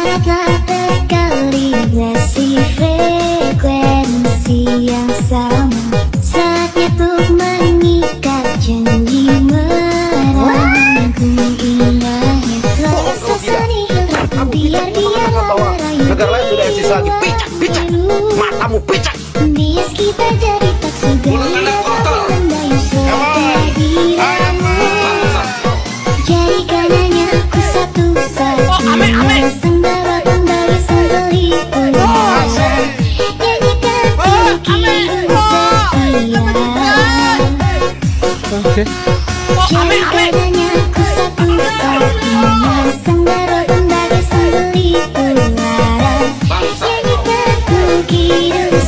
Sangatlah berkoordinasi frekuensi yang sama. Saatnya untuk mengikat janji merangkum indahnya rasa seni. Biar dia merayu. Negara lain sudah eksis lagi. Picak, picak. Matamu picak. Bias kita jadi tak segan. Mendayu seperti diramu. Jadikan hanya aku satu-satunya. Sembara kembali sembeliku. Nyanyikan pikiru setia. Jadikan hanya aku satu-satunya. Sembara kembali sembeliku. Nyanyikan pikiru